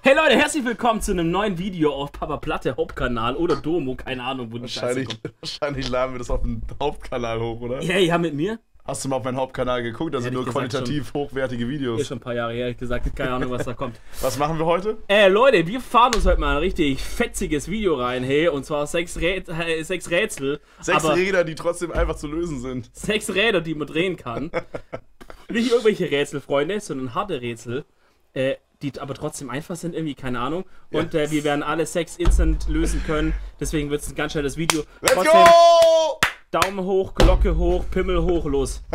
Hey Leute, herzlich willkommen zu einem neuen Video auf Papa Platte Hauptkanal oder Domo, keine Ahnung, wo die Scheiße kommt. Wahrscheinlich laden wir das auf dem Hauptkanal hoch, oder? Ja, mit mir? Hast du mal auf meinen Hauptkanal geguckt? Da sind nur qualitativ hochwertige Videos. Hier schon ein paar Jahre her, ehrlich gesagt, keine Ahnung, was da kommt. Was machen wir heute? Leute, wir fahren uns heute mal ein richtig fetziges Video rein, hey, und zwar 6 Rätsel. 6 Räder, die trotzdem einfach zu lösen sind. 6 Räder, die man drehen kann. Nicht irgendwelche Rätsel, Freunde, sondern harte Rätsel, die aber trotzdem einfach sind, irgendwie, keine Ahnung. Und wir werden alle 6 instant lösen können, deswegen wird es ein ganz schnelles Video. Let's trotzdem, go! Daumen hoch, Glocke hoch, Pimmel hoch, los.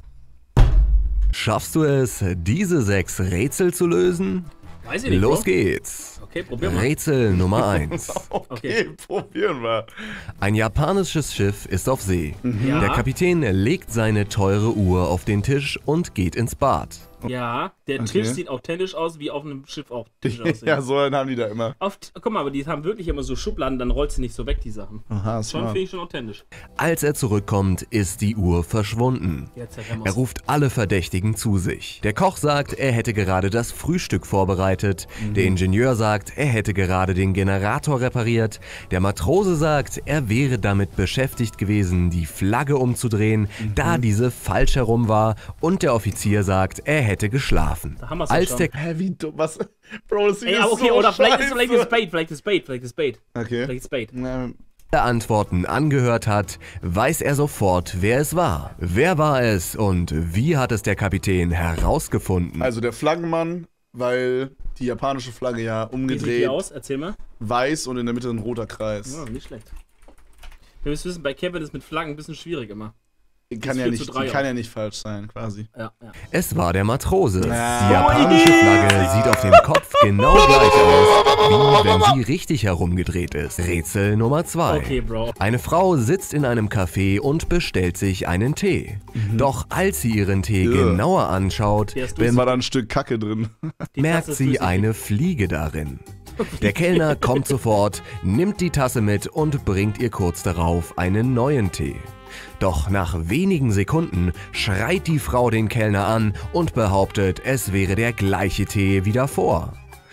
Schaffst du es, diese 6 Rätsel zu lösen? Weiß ich nicht, Los Bro. geht's. Okay, probier mal. Rätsel Nummer 1. Okay, probieren wir. Ein japanisches Schiff ist auf See. Ja. Der Kapitän legt seine teure Uhr auf den Tisch und geht ins Bad. Ja, der Tisch sieht authentisch aus, wie auf einem Schiff auch Tisch aussehen. Ja, so einen haben die da immer. Guck mal, aber die haben wirklich immer so Schubladen, dann rollt sie nicht so weg, die Sachen. Aha, Schon finde ich schon authentisch. Als er zurückkommt, ist die Uhr verschwunden. Jetzt Er ruft alle Verdächtigen zu sich. Der Koch sagt, er hätte gerade das Frühstück vorbereitet. Der Ingenieur sagt, er hätte gerade den Generator repariert. Der Matrose sagt, er wäre damit beschäftigt gewesen, die Flagge umzudrehen, da diese falsch herum war. Und der Offizier sagt, er hätte geschlafen. Da haben wir's Als schon. der Hä, wie dumm, was? Bro, das Ey, ist okay, so oder vielleicht ist scheiße. es Bait. Okay. Vielleicht ist Bait. Antworten angehört hat, weiß er sofort, wer es war. Wer war es und wie hat es der Kapitän herausgefunden? Also der Flaggenmann, weil die japanische Flagge ja Wie sieht die umgedreht aus? Erzähl mal. weiß und in der Mitte ein roter Kreis. Ja, nicht schlecht. Wir müssen wissen, bei Kevin ist mit Flaggen ein bisschen schwierig immer. Kann ja 4:3 nicht, kann ja nicht falsch sein, quasi. Ja. Es war der Matrose. Die Ja. japanische Flagge sieht auf dem Kopf genau gleich aus, wie wenn sie richtig herumgedreht ist. Rätsel Nummer 2. Okay, Bro. Eine Frau sitzt in einem Café und bestellt sich einen Tee. Doch als sie ihren Tee genauer anschaut, Der ist War da ein Stück Kacke drin. merkt Tasse ist sie flüssig. eine Fliege darin. Der Kellner kommt sofort, nimmt die Tasse mit und bringt ihr kurz darauf einen neuen Tee. Doch nach wenigen Sekunden schreit die Frau den Kellner an und behauptet, es wäre der gleiche Tee wie davor.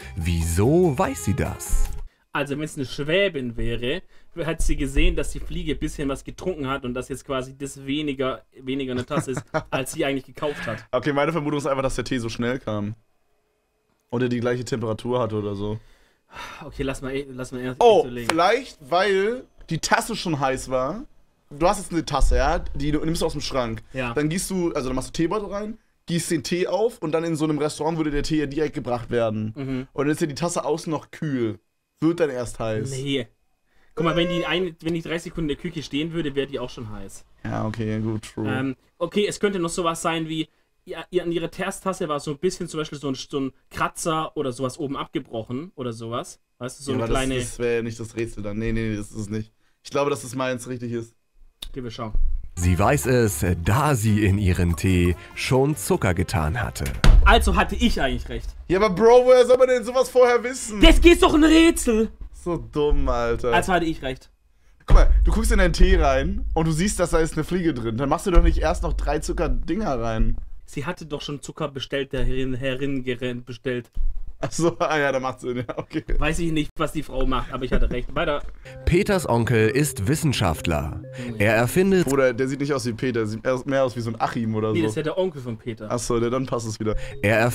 Wieso weiß sie das? Also wenn es eine Schwäbin wäre, hat sie gesehen, dass die Fliege ein bisschen was getrunken hat und dass jetzt quasi das weniger eine Tasse ist, als sie eigentlich gekauft hat. Okay, meine Vermutung ist einfach, dass der Tee so schnell kam. Oder die gleiche Temperatur hatte oder so. Okay, lass mal erst Oh, überlegen. vielleicht, weil die Tasse schon heiß war. Du hast jetzt eine Tasse, ja? Die du nimmst aus dem Schrank. Ja. Dann gießt du, also dann machst du Teebeutel rein, gießt den Tee auf und dann in so einem Restaurant würde der Tee ja direkt gebracht werden. Und dann ist ja die Tasse außen noch kühl. Wird dann erst heiß. Nee. Guck mal, wenn die 30 Sekunden in der Küche stehen würde, wäre die auch schon heiß. Ja, okay, gut, true. Okay, es könnte noch sowas sein wie, an ihrer Teertasse war so ein bisschen zum Beispiel so ein Kratzer oder sowas oben abgebrochen oder sowas. Weißt du, so eine aber kleine... das wäre ja nicht das Rätsel dann. Nee, das ist es nicht. Ich glaube, dass das meins richtig ist. Okay, wir schauen. Sie weiß es, da sie in ihren Tee schon Zucker getan hatte. Also hatte ich eigentlich recht. Ja, aber Bro, woher soll man denn sowas vorher wissen? Das geht doch ein Rätsel! So dumm, Alter. Also hatte ich recht. Guck mal, du guckst in deinen Tee rein und du siehst, dass da ist eine Fliege drin. Dann machst du doch nicht erst noch 3 Zuckerdinger rein. Sie hatte doch schon Zucker bestellt, der Herrin bestellt. Achso, ja, da macht Sinn, ja, okay. Weiß ich nicht, was die Frau macht, aber ich hatte recht. Weiter. Peters Onkel ist Wissenschaftler. Er erfindet Bruder, der sieht nicht aus wie Peter, der sieht mehr aus wie so ein Achim oder Nee, das ist so. ja der Onkel von Peter. Achso, dann passt es wieder.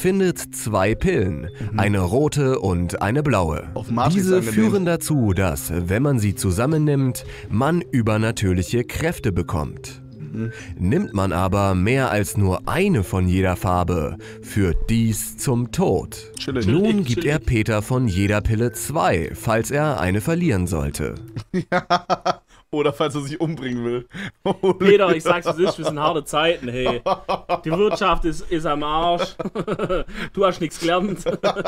2 Pillen, eine rote und eine blaue. Auf Matrix Diese angelehnt. führen dazu, dass, wenn man sie zusammennimmt, man übernatürliche Kräfte bekommt. Nimmt man aber mehr als nur eine von jeder Farbe, führt dies zum Tod. Chillig. Nun gibt er chillig. Peter von jeder Pille 2, falls er eine verlieren sollte. Oder falls er sich umbringen will. Peter, ich sag's, es ist, wir sind harte Zeiten, hey. Die Wirtschaft ist am Arsch. Du hast nichts gelernt.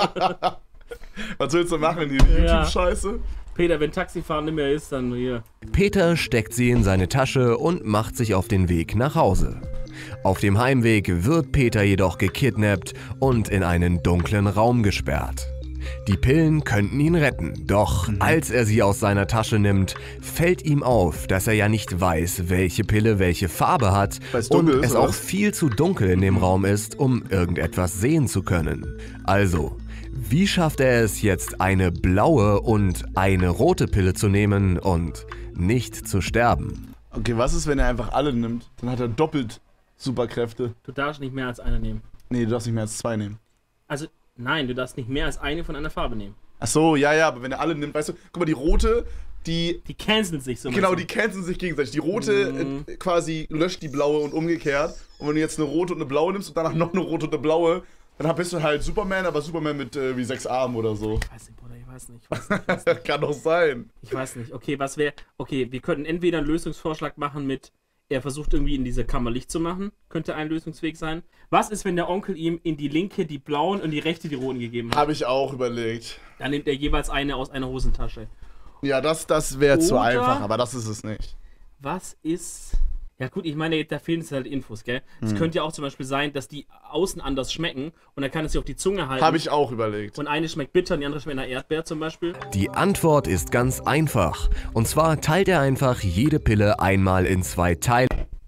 Was willst du machen, die YouTube-Scheiße? Peter, wenn Taxifahren nicht mehr ist, dann hier. Peter steckt sie in seine Tasche und macht sich auf den Weg nach Hause. Auf dem Heimweg wird Peter jedoch gekidnappt und in einen dunklen Raum gesperrt. Die Pillen könnten ihn retten, doch als er sie aus seiner Tasche nimmt, fällt ihm auf, dass er ja nicht weiß, welche Pille welche Farbe hat Weil's und dunkel ist, es oder auch was? viel zu dunkel in dem Raum ist, um irgendetwas sehen zu können. Also, Wie schafft er es jetzt, eine blaue und eine rote Pille zu nehmen und nicht zu sterben? Okay, was ist, wenn er einfach alle nimmt? Dann hat er doppelt Superkräfte. Du darfst nicht mehr als eine nehmen. Nee, du darfst nicht mehr als 2 nehmen. Also, nein, du darfst nicht mehr als eine von einer Farbe nehmen. Ach so, ja, aber wenn er alle nimmt, weißt du, guck mal, die rote, die canceln sich so. genau, die canceln sich gegenseitig. Die rote quasi löscht die blaue und umgekehrt. Und wenn du jetzt eine rote und eine blaue nimmst und danach noch eine rote und eine blaue, dann bist du halt Superman, aber Superman mit wie 6 Armen oder so. Ich weiß nicht, Bruder, ich weiß nicht. Kann doch sein. Ich weiß nicht. Okay, wir könnten entweder einen Lösungsvorschlag machen mit, er versucht irgendwie in diese Kammer Licht zu machen. Könnte ein Lösungsweg sein. Was ist, wenn der Onkel ihm in die linke die blauen und die rechte die roten gegeben hat? Habe ich auch überlegt. Dann nimmt er jeweils eine aus einer Hosentasche. Ja, das wäre zu Oder- einfach, aber das ist es nicht. Was ist... Ja gut, ich meine, da fehlen jetzt halt Infos, gell? Es könnte ja auch zum Beispiel sein, dass die außen anders schmecken und dann kann es sich auf die Zunge halten. Habe ich auch überlegt. Und eine schmeckt bitter und die andere schmeckt nach Erdbeer zum Beispiel. Die Antwort ist ganz einfach. Und zwar teilt er einfach jede Pille einmal in 2 Teile.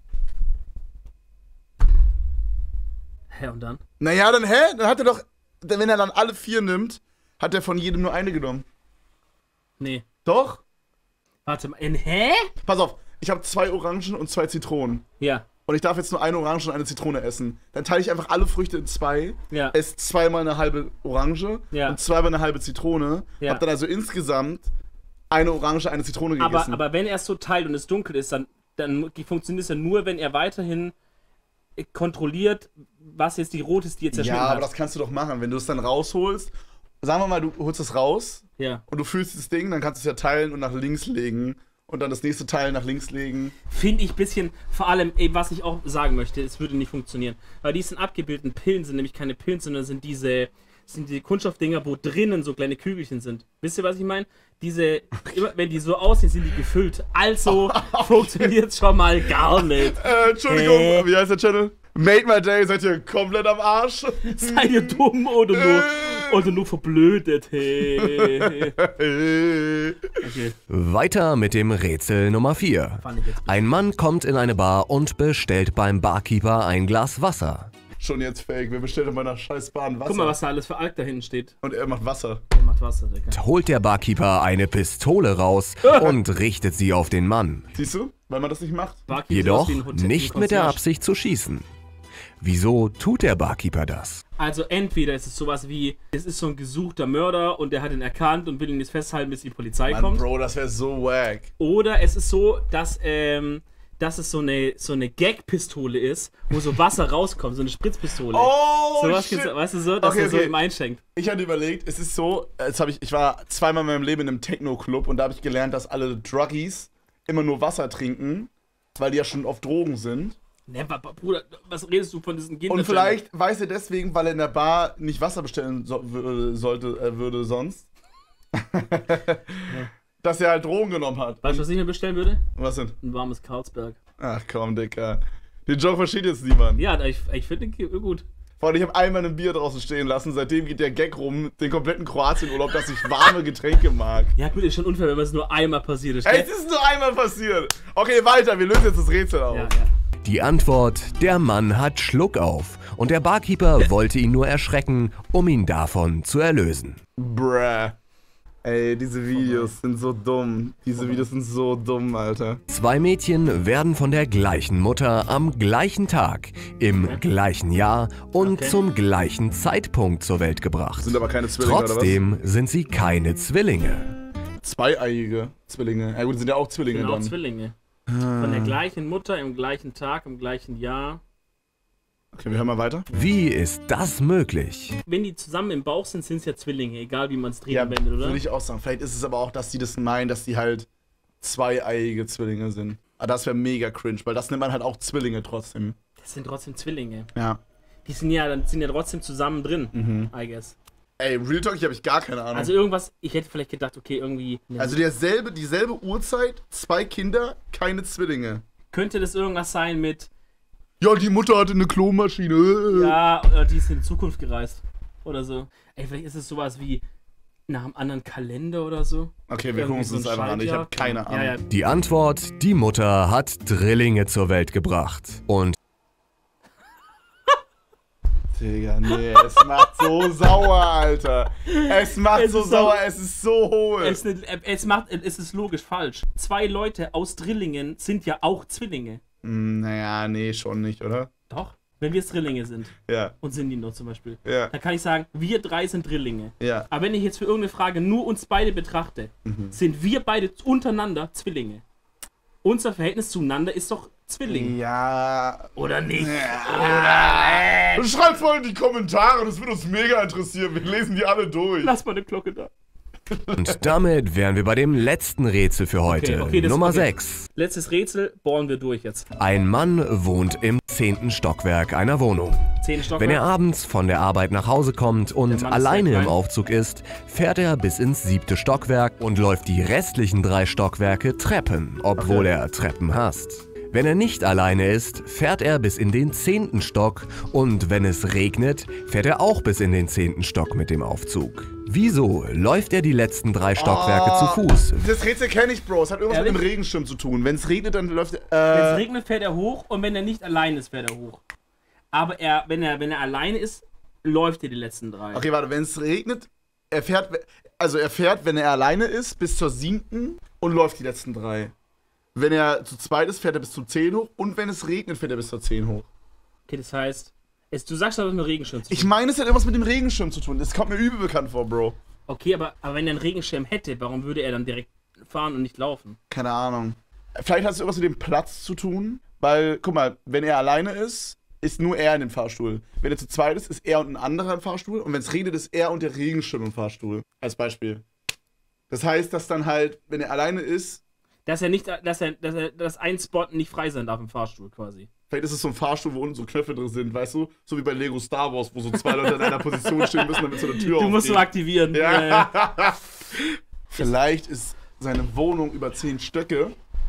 Hä, und dann? Naja, dann Dann hat er doch, wenn er dann alle 4 nimmt, hat er von jedem nur eine genommen. Nee. Doch? Warte mal, hä? Pass auf, ich habe 2 Orangen und 2 Zitronen. Ja. Und ich darf jetzt nur eine Orange und eine Zitrone essen. Dann teile ich einfach alle Früchte in 2, Ja. esse 2-mal eine halbe Orange Ja. und 2-mal eine halbe Zitrone. Ja. Hab dann also insgesamt eine Orange, eine Zitrone gegessen. Aber wenn er es so teilt und es dunkel ist, dann funktioniert es ja nur, wenn er weiterhin kontrolliert, was jetzt die rote ist, die jetzt ja, aber das kannst du doch machen. Wenn du es dann rausholst, sagen wir mal, du holst es raus Ja. und du fühlst das Ding, dann kannst du es ja teilen und nach links legen. Und dann das nächste Teil nach links legen. Finde ich ein bisschen, vor allem, was ich auch sagen möchte, es würde nicht funktionieren. Weil diesen abgebildeten Pillen sind nämlich keine Pillen, sondern sind diese Kunststoffdinger, wo drinnen so kleine Kügelchen sind. Wisst ihr, was ich meine? Wenn die so aussehen, sind die gefüllt. Also funktioniert schon mal gar nicht. Entschuldigung, wie heißt der Channel? Made my day, seid ihr komplett am Arsch? Seid ihr dumm oder nur verblödet? Hey. Okay. Weiter mit dem Rätsel Nummer 4. Fand ich jetzt. Ein Mann kommt in eine Bar und bestellt beim Barkeeper ein Glas Wasser. Schon jetzt fake, wer bestellt in meiner scheiß Bahn Wasser? Guck mal, was da alles für Alk da hinten steht. Und er macht Wasser. Der macht Wasser, Digga. Holt der Barkeeper eine Pistole raus und richtet sie auf den Mann. Siehst du? Weil man das nicht macht. Barkeeper Jedoch ist wie ein Hotel- nicht ein mit der Concierge. Absicht zu schießen. Wieso tut der Barkeeper das? Also entweder ist es sowas wie, es ist so ein gesuchter Mörder und der hat ihn erkannt und will ihn jetzt festhalten, bis die Polizei Mann, kommt. Bro, das wäre so wack. Oder es ist so, dass es so eine Gag-Pistole ist, wo so Wasser rauskommt, so eine Spritzpistole. Oh, so was shit. gibt's, weißt du so, dass Okay, er so okay. ihm einschenkt. Ich hatte überlegt, es ist so, ich war 2-mal in meinem Leben in einem Techno-Club und da habe ich gelernt, dass alle Druggies immer nur Wasser trinken, weil die ja schon auf Drogen sind. Ne, Bruder, was redest du von diesen Kindern? Und vielleicht weiß er deswegen, weil er in der Bar nicht Wasser bestellen würde sonst, dass er halt Drogen genommen hat. Weißt du, was ich mir bestellen würde? Was denn? Ein warmes Carlsberg. Ach komm, Dicker. Den Joke versteht jetzt niemand. Ja, ich finde den gut. Vor allem, ich habe einmal ein Bier draußen stehen lassen, seitdem geht der Gag rum, den kompletten Kroatien-Urlaub, dass ich warme Getränke mag. Ja gut, ist schon unfair, wenn es nur einmal passiert ist. Ey, gell? es ist nur einmal passiert. Okay, weiter, wir lösen jetzt das Rätsel auf. Ja. Die Antwort, der Mann hat Schluck auf und der Barkeeper wollte ihn nur erschrecken, um ihn davon zu erlösen. Bruh. Ey, diese Videos sind so dumm. Diese Videos sind so dumm, Alter. 2 Mädchen werden von der gleichen Mutter am gleichen Tag, im gleichen Jahr und Okay. zum gleichen Zeitpunkt zur Welt gebracht. Sind aber keine Zwillinge, Trotzdem sind sie keine Zwillinge. oder was? Zweieiige Zwillinge. Ja gut, sind ja auch Zwillinge Genau, dann. Zwillinge. Von der gleichen Mutter, im gleichen Tag, im gleichen Jahr. Okay, wir hören mal weiter. Wie ist das möglich? Wenn die zusammen im Bauch sind, sind es ja Zwillinge, egal wie man es dreht Ja, und wendet, oder? würde ich auch sagen. Vielleicht ist es aber auch, dass die das meinen, dass die halt zweieiige Zwillinge sind. Aber das wäre mega cringe, weil das nennt man halt auch Zwillinge trotzdem. Das sind trotzdem Zwillinge. Ja. Die sind ja trotzdem zusammen drin, I guess. Ey, Real Talk, ich habe gar keine Ahnung. Also irgendwas, ich hätte vielleicht gedacht, okay, irgendwie. Also dieselbe Uhrzeit, 2 Kinder, keine Zwillinge. Könnte das irgendwas sein mit, Ja, die Mutter hatte eine Klomaschine. ja, oder die ist in die Zukunft gereist. Oder so. Ey, vielleicht ist es sowas wie nach einem anderen Kalender oder so. Okay, wir gucken uns das einfach an. Ich habe keine Ahnung. Ja. Die Antwort, die Mutter hat Drillinge zur Welt gebracht. Und Digga, nee, es macht so sauer, Alter. Es macht so sauer, es ist so hohl. Es ist logisch falsch. 2 Leute aus Drillingen sind ja auch Zwillinge. Naja, nee, schon nicht, oder? Doch. Wenn wir Drillinge sind. Ja. Und sind die noch zum Beispiel. Ja. Dann kann ich sagen, wir 3 sind Drillinge. Ja. Aber wenn ich jetzt für irgendeine Frage nur uns beide betrachte, sind wir beide untereinander Zwillinge. Unser Verhältnis zueinander ist doch Zwilling. Ja. Oder nicht? Schreibt mal in die Kommentare, das würde uns mega interessieren. Wir lesen die alle durch. Lass mal eine Glocke da. Und damit wären wir bei dem letzten Rätsel für heute. Nummer 6. Letztes Rätsel, bohren wir durch jetzt. Ein Mann wohnt im 10. Stockwerk einer Wohnung. 10 Stockwerk. Wenn er abends von der Arbeit nach Hause kommt und alleine im Aufzug ist, fährt er bis ins 7. Stockwerk und läuft die restlichen 3 Stockwerke Treppen, obwohl er Treppen hasst. Wenn er nicht alleine ist, fährt er bis in den 10. Stock und wenn es regnet, fährt er auch bis in den 10. Stock mit dem Aufzug. Wieso läuft er die letzten 3 Stockwerke zu Fuß? Das Rätsel kenne ich, Bro. Es hat irgendwas mit dem Regenschirm zu tun. Wenn es regnet, dann läuft er... Wenn es regnet, fährt er hoch und wenn er nicht allein ist, fährt er hoch. Aber wenn er alleine ist, läuft er die letzten 3. Okay, warte, wenn es regnet, er fährt, wenn er alleine ist, bis zur 7. und läuft die letzten 3. Wenn er zu zweit ist, fährt er bis zum 10 hoch und wenn es regnet, fährt er bis zur 10 hoch. Okay, das heißt, du sagst aber mit Regenschirm zu tun. Ich meine, es hat irgendwas mit dem Regenschirm zu tun. Das kommt mir übel bekannt vor, Bro. Okay, aber wenn er einen Regenschirm hätte, warum würde er dann direkt fahren und nicht laufen? Keine Ahnung. Vielleicht hat es irgendwas mit dem Platz zu tun, weil, guck mal, wenn er alleine ist nur er in dem Fahrstuhl. Wenn er zu zweit ist er und ein anderer im Fahrstuhl und wenn es regnet, ist er und der Regenschirm im Fahrstuhl. Als Beispiel. Das heißt, dass dann halt, wenn er alleine ist, dass ein Spot nicht frei sein darf im Fahrstuhl quasi. Vielleicht ist es so ein Fahrstuhl, wo unten so Knöpfe drin sind, weißt du? So wie bei Lego Star Wars, wo so 2 Leute in einer Position stehen müssen, damit so eine Tür aufgeht. Du musst so aktivieren. Ja. Vielleicht ist seine Wohnung über 10 Stöcke.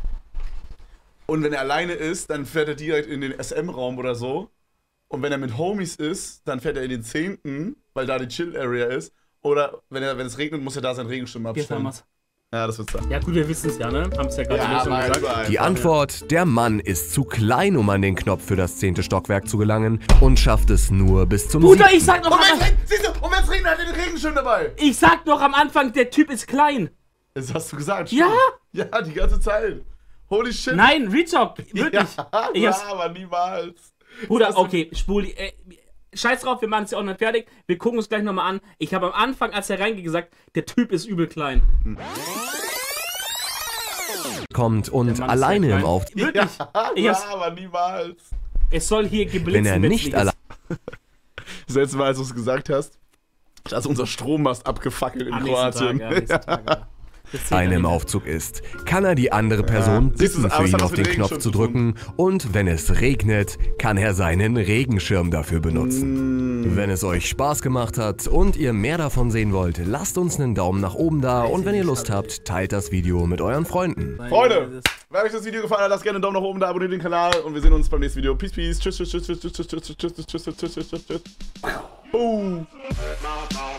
Und wenn er alleine ist, dann fährt er direkt in den SM-Raum oder so. Und wenn er mit Homies ist, dann fährt er in den 10., weil da die Chill-Area ist. Oder wenn es regnet, muss er da seinen Regenschirm abstellen. Ja, das wird's sein. Ja gut, wir wissen es ja, ne? Haben es ja gerade schon gesagt. Die Antwort, der Mann ist zu klein, um an den Knopf für das 10. Stockwerk zu gelangen und schafft es nur bis zum 7. Ich sag noch und wenn es regnet, hat er den Regenschirm dabei. Ich sag doch am Anfang, der Typ ist klein. Das hast du gesagt. Ja? Stimmt. Ja, die ganze Zeit. Holy shit. Nein, Retalk, wirklich. Ja, aber niemals. Bruder, okay, Spuli, scheiß drauf, wir machen es ja auch nicht fertig. Wir gucken uns gleich nochmal an. Ich habe am Anfang, als er reingeht, gesagt, der Typ ist übel klein. Kommt und alleine im Aufzug. Wirklich? Ja, aber niemals. Es soll hier geblitzt Wenn er nicht alleine das letzte Mal, als du es gesagt hast, ist unser Strommast abgefackelt in Kroatien. im Aufzug ist, kann er die andere Person bitten, für ihn auf den Knopf zu drücken und wenn es regnet, kann er seinen Regenschirm dafür benutzen. Wenn es euch Spaß gemacht hat und ihr mehr davon sehen wollt, lasst uns einen Daumen nach oben da und wenn ihr Lust habt, teilt das Video mit euren Freunden. Freunde, wenn euch das Video gefallen hat, lasst gerne einen Daumen nach oben da, abonniert den Kanal und wir sehen uns beim nächsten Video. Peace, peace. Tschüss, tschüss, tschüss, tschüss, tschüss, tschüss, tschüss, tschüss, tschüss, tschüss, tschüss, tschüss, tschüss.